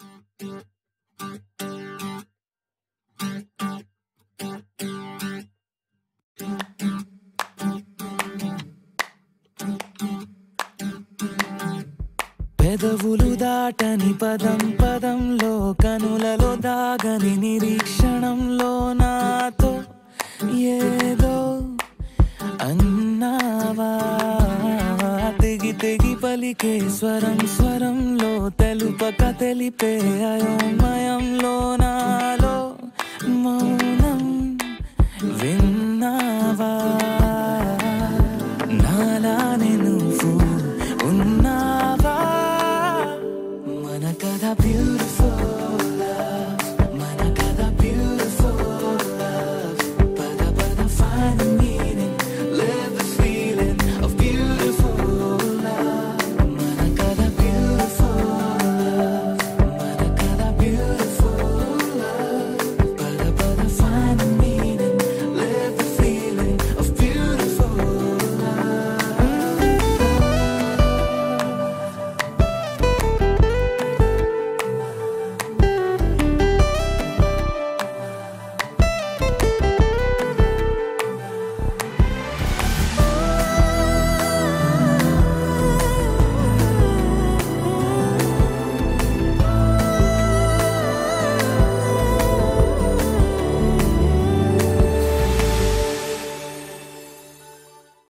పెదవులు దాటని పదం పదంలో కనులలో దాగని నిరీక్షణంలో నాతో ఏదో అన్నావా తెగి తెగి పలికే స్వరం స్వరంలో తెలుపక తెలిపే అయోమయంలో నాలో మౌనం విన్నావా నాలానే నువ్వు ఉన్నా